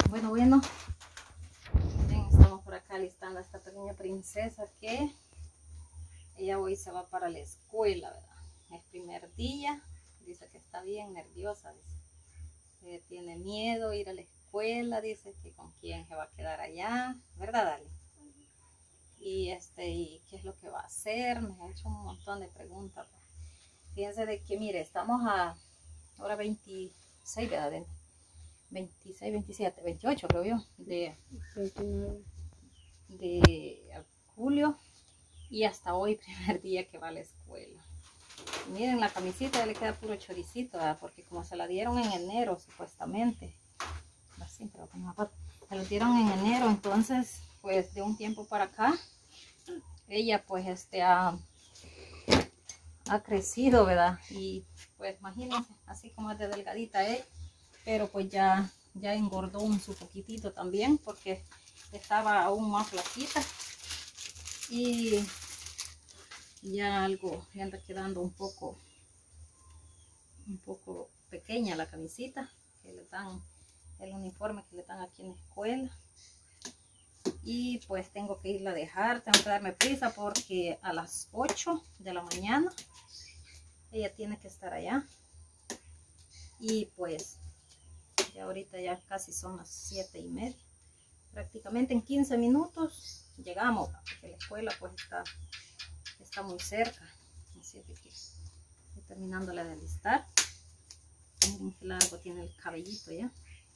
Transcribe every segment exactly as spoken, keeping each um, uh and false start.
Bueno, bueno, miren, estamos por acá listando a esta pequeña princesa que ella hoy se va para la escuela, ¿verdad? Es primer día, dice que está bien nerviosa, dice que tiene miedo ir a la escuela, dice que con quién se va a quedar allá, ¿verdad, Dali? Y este, y qué es lo que va a hacer, me ha hecho un montón de preguntas. Fíjense de que, mire, estamos a ahora veintiséis, ¿verdad? veintiséis, veintisiete, veintiocho creo yo, de, de julio, y hasta hoy primer día que va a la escuela. Y miren, la camisita ya le queda puro choricito, ¿verdad? Porque como se la dieron en enero supuestamente, así, pero con la se lo dieron en enero, entonces pues de un tiempo para acá ella pues este ha, ha crecido, ¿verdad? Y pues imagínense, así como es de delgadita ella, pero pues ya ya engordó un su poquitito también porque estaba aún más flaquita y ya algo le anda quedando un poco un poco pequeña la camisita que le dan, el uniforme que le dan aquí en la escuela. Y pues tengo que irla a dejar, tengo que darme prisa porque a las ocho de la mañana ella tiene que estar allá. Y pues ya ahorita ya casi son las siete y media, prácticamente en quince minutos llegamos, porque la escuela pues está, está muy cerca. Así que estoy terminándola de alistar. Miren qué largo tiene el cabellito ya.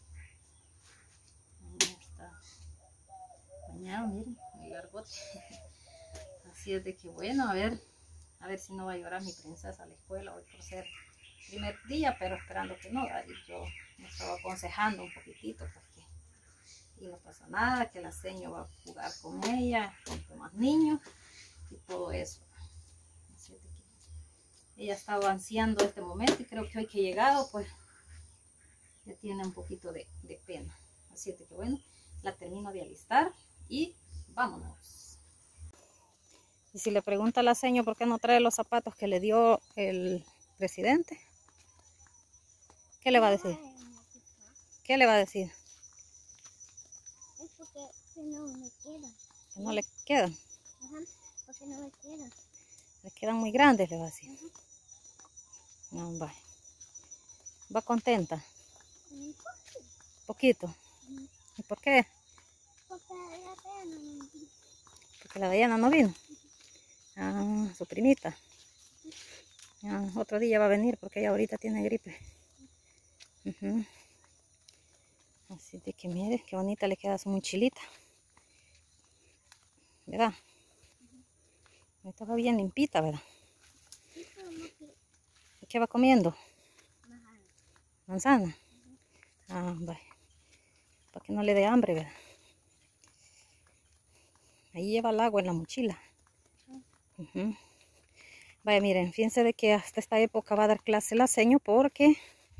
Ahí está bañado, miren, el largote. Así es de que bueno, a ver, a ver si no va a llorar mi princesa a la escuela hoy por ser primer día, pero esperando que no. Y yo me estaba aconsejando un poquitito porque y no pasa nada, que la seño va a jugar con ella, con más niños y todo eso. Así es de que ella estaba ansiando este momento y creo que hoy que he llegado pues ya tiene un poquito de, de pena. Así es de que bueno, la termino de alistar y vámonos. Y si le pregunta a la señora por qué no trae los zapatos que le dio el presidente, ¿qué le va a decir? ¿Qué le va a decir? Es porque no me quedan. ¿Que no le quedan? Ajá, porque no me quedan. Le quedan muy grandes, le va a decir. Uh-huh. No, va. ¿Va contenta? Un poquito. Uh-huh. ¿Y por qué? Porque la Diana no vino. Porque la Diana no vino. Ah, su primita. Ah, otro día va a venir porque ella ahorita tiene gripe. Uh-huh. Así de que mire, qué bonita le queda su mochilita. ¿Verdad? Uh-huh. Estaba bien limpita, ¿verdad? ¿Y qué va comiendo? Manzana. ¿Manzana? Uh-huh. Ah, vaya. Para que no le dé hambre, ¿verdad? Ahí lleva el agua en la mochila. Uh-huh. Vaya, miren, fíjense de que hasta esta época va a dar clase la seño porque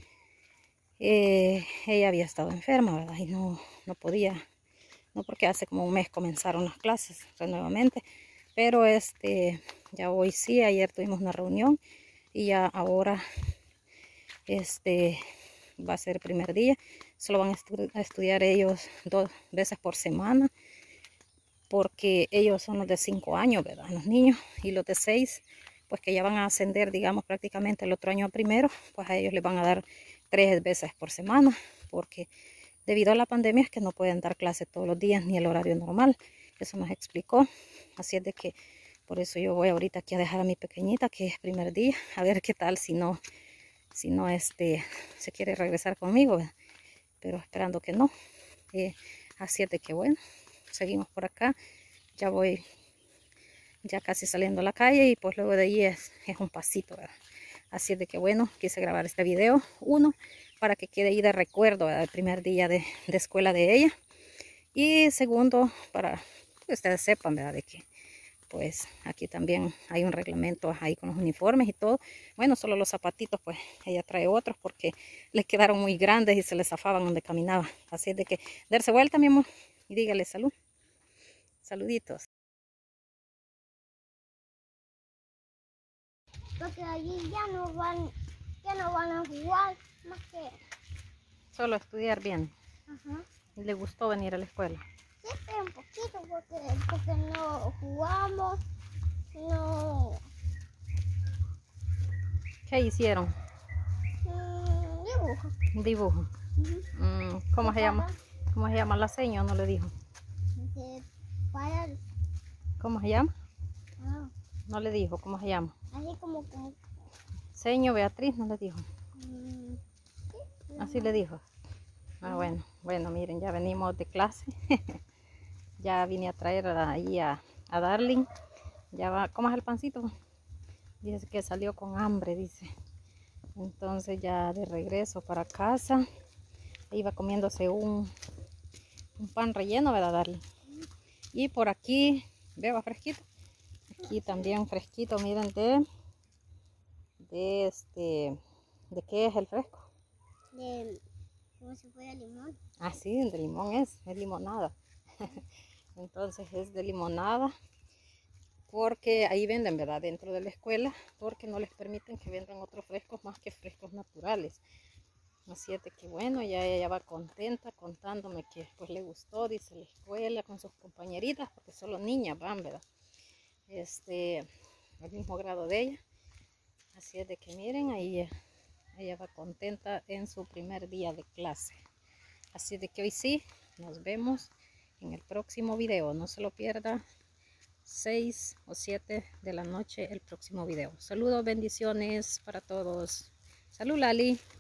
eh, ella había estado enferma, ¿verdad? Y no, no podía, no porque hace como un mes comenzaron las clases nuevamente, pero este, ya hoy sí, ayer tuvimos una reunión y ya ahora este va a ser el primer día. Solo van a, estu a estudiar ellos dos veces por semana porque ellos son los de cinco años, ¿verdad? Los niños, y los de seis, pues que ya van a ascender, digamos, prácticamente el otro año a primero, pues a ellos les van a dar tres veces por semana, porque debido a la pandemia es que no pueden dar clase todos los días ni el horario normal. Eso nos explicó. Así es de que por eso yo voy ahorita aquí a dejar a mi pequeñita, que es primer día, a ver qué tal si no, si no este, se quiere regresar conmigo, ¿verdad? Pero esperando que no. Eh, así es de que bueno, seguimos por acá. Ya voy ya casi saliendo a la calle y pues luego de ahí es, es un pasito, ¿verdad? Así es de que bueno, quise grabar este video, uno, para que quede ahí de recuerdo, ¿verdad? El primer día de, de escuela de ella, y segundo, para que ustedes sepan, ¿verdad? De que pues aquí también hay un reglamento ahí con los uniformes y todo. Bueno, solo los zapatitos pues ella trae otros porque les quedaron muy grandes y se les zafaban donde caminaba. Así es de que darse vuelta, mi amor, y dígale salud. Saluditos. Porque allí ya no van, ya no van a jugar más que solo estudiar bien. Ajá. ¿Le gustó venir a la escuela? Sí, pero un poquito porque, porque no jugamos, no ¿Qué hicieron? mm, dibujo. Un dibujo. Ujú. Mm, ¿Cómo se llama? ¿Cómo se llama la seña? ¿No le dijo? De para, ¿Cómo se llama? ah, No le dijo. ¿Cómo se llama? así como, como Seño Beatriz no le dijo. mm, Así le dijo. Ah, bueno. Bueno, miren, ya venimos de clase. Ya vine a traer a- ahí a, a Darling. Ya va. ¿Cómo es el pancito? Dice que salió con hambre, dice. Entonces ya de regreso para casa. Iba comiéndose un, un pan relleno, ¿verdad, Darling? Y por aquí, veo fresquito. Aquí también fresquito, miren, de, de este, ¿de qué es el fresco? de como si fuera limón. Ah, sí, de limón es, es limonada. Entonces es de limonada, porque ahí venden, ¿verdad? Dentro de la escuela, porque no les permiten que vendan otros frescos más que frescos naturales. Así es de que bueno, ya ella va contenta contándome que pues le gustó, dice, la escuela con sus compañeritas, porque solo niñas van, ¿verdad? Este, al mismo grado de ella. Así es de que miren, ahí ella, ella va contenta en su primer día de clase. Así de que hoy sí, nos vemos en el próximo video. No se lo pierda, seis o siete de la noche el próximo video. Saludos, bendiciones para todos. Salud, Lali.